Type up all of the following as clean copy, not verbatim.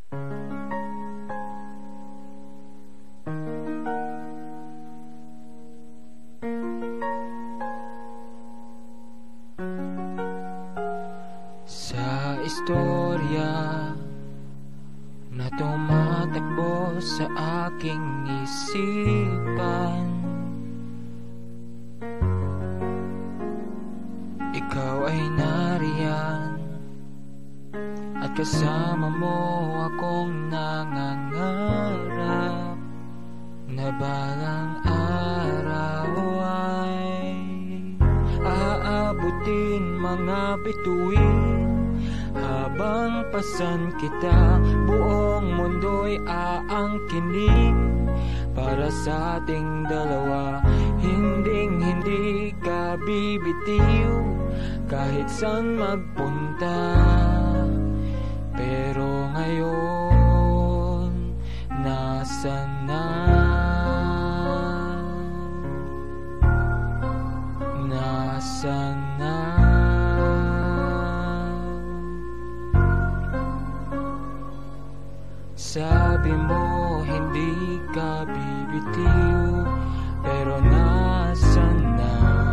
Sa istorya na tumatakbo sa aking isipan, ikaw ay nariyan at kasama mo akong nangangarap na balang araw ay aabutin mga bituin. Habang pasan kita, buong mundo'y aangkinin para sa ating dalawa. Hinding-hindi ka bibitiw kahit saan magpunta. Pero ngayon, nasaan na? Nasaan na? Sabi mo hindi ka bibitiw, pero nasaan na?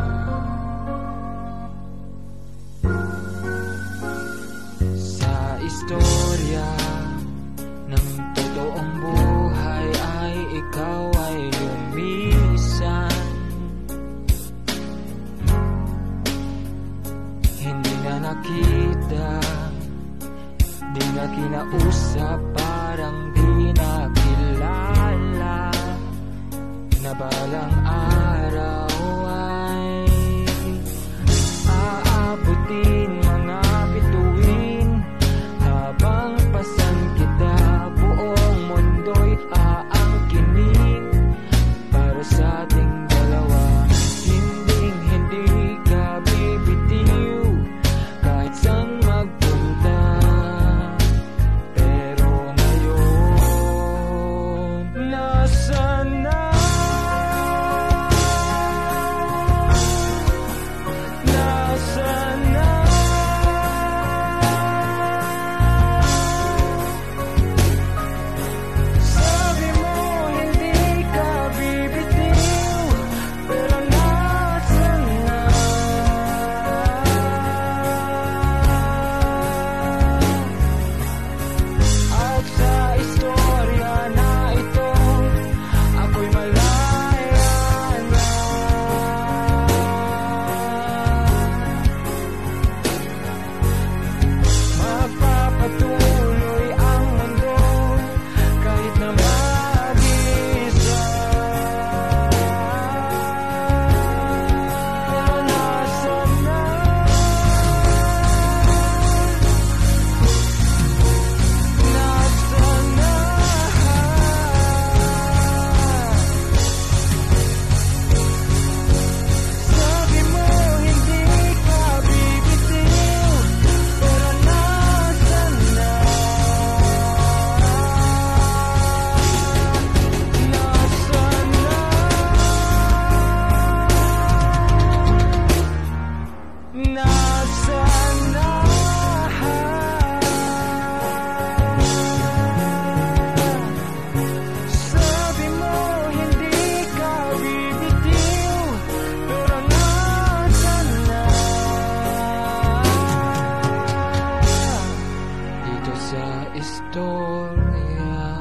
Sa istorya ng totoong buhay ay ikaw ay lumisan. Hindi na nakita, di na kinausap, parang di na kilala, na balang araw ay aabutin mga bituin. Habang pasan kita, buong mundo'y aangkinin para sa ating dalawa. Hinding-hindi ka bibitiw kahit saan magpunta. Sa istorya